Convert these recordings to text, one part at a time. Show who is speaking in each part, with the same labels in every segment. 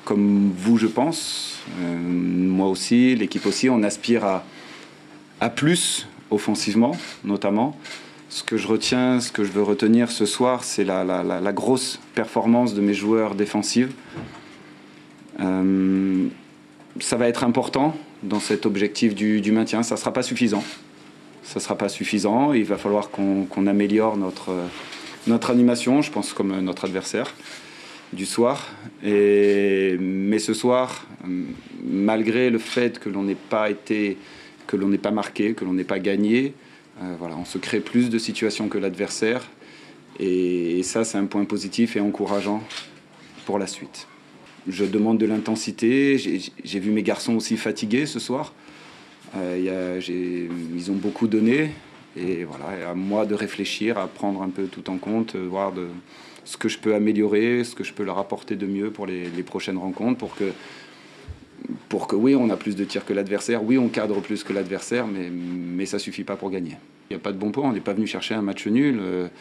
Speaker 1: comme vous, je pense, moi aussi, l'équipe aussi, on aspire à plus offensivement, notamment. Ce que je retiens, ce que je veux retenir ce soir, c'est la grosse performance de mes joueurs défensifs. Ça va être important dans cet objectif du maintien. Ça ne sera pas suffisant. Ça sera pas suffisant. Il va falloir qu'on améliore notre animation, je pense, comme notre adversaire du soir. Mais ce soir, malgré le fait que l'on n'ait pas marqué, que l'on n'ait pas gagné, voilà, on se crée plus de situations que l'adversaire. Et ça, c'est un point positif et encourageant pour la suite. Je demande de l'intensité. J'ai vu mes garçons aussi fatigués ce soir. Ils ont beaucoup donné. Et voilà, à moi de réfléchir, à prendre un peu tout en compte, voir ce que je peux améliorer, ce que je peux leur apporter de mieux pour les prochaines rencontres, pour que oui, on a plus de tirs que l'adversaire, oui, on cadre plus que l'adversaire, mais ça ne suffit pas pour gagner. Il n'y a pas de bon point, on n'est pas venu chercher un match nul.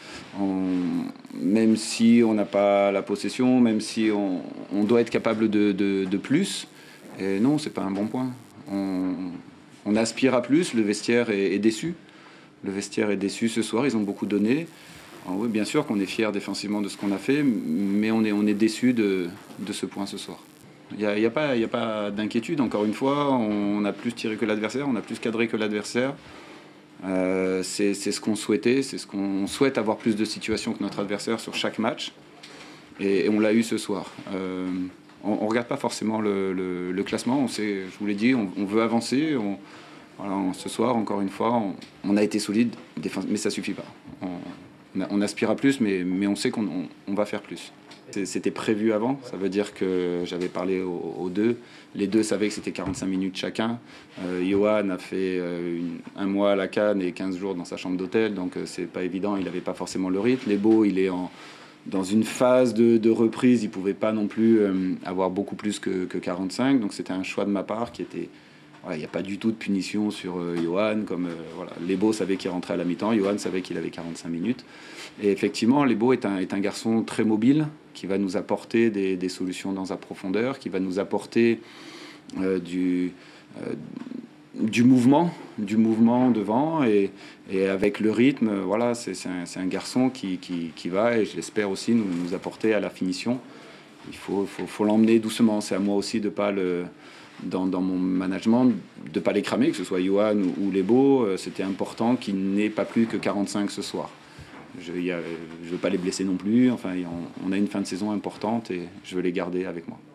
Speaker 1: Même si on n'a pas la possession, même si on doit être capable de plus, et non, ce n'est pas un bon point. On aspire à plus, le vestiaire est déçu. Le vestiaire est déçu ce soir, ils ont beaucoup donné. Alors oui, bien sûr qu'on est fiers défensivement de ce qu'on a fait, mais on est déçu de ce point ce soir. Il n'y a pas d'inquiétude, encore une fois, on a plus tiré que l'adversaire, on a plus cadré que l'adversaire. C'est ce qu'on souhaitait, c'est ce qu'on souhaite, avoir plus de situations que notre adversaire sur chaque match. Et on l'a eu ce soir. On ne regarde pas forcément le classement, on sait, je vous l'ai dit, on veut avancer. Voilà, ce soir, encore une fois, on a été solide, mais ça ne suffit pas. On aspire à plus, mais on sait qu'on va faire plus. C'était prévu avant, ça veut dire que j'avais parlé aux deux. Les deux savaient que c'était 45 minutes chacun. Yohan a fait un mois à la Cannes et 15 jours dans sa chambre d'hôtel, donc c'est pas évident, il n'avait pas forcément le rythme. Lebo, il est dans une phase de reprise, il ne pouvait pas non plus avoir beaucoup plus que 45, donc c'était un choix de ma part qui était... Il n'y a pas du tout de punition sur Yohan. Voilà. Lebo savait qu'il rentrait à la mi-temps, Yohan savait qu'il avait 45 minutes. Et effectivement, Lebo est un garçon très mobile qui va nous apporter des solutions dans la profondeur, qui va nous apporter du mouvement devant. Et avec le rythme, voilà, c'est un garçon qui va, et je l'espère aussi, nous apporter à la finition. Il faut l'emmener doucement. C'est à moi aussi de ne pas dans mon management, de ne pas les cramer, que ce soit Yohan ou Lebo. C'était important qu'ils n'aient pas plus que 45 ce soir. Je ne veux pas les blesser non plus. Enfin, on a une fin de saison importante et je veux les garder avec moi.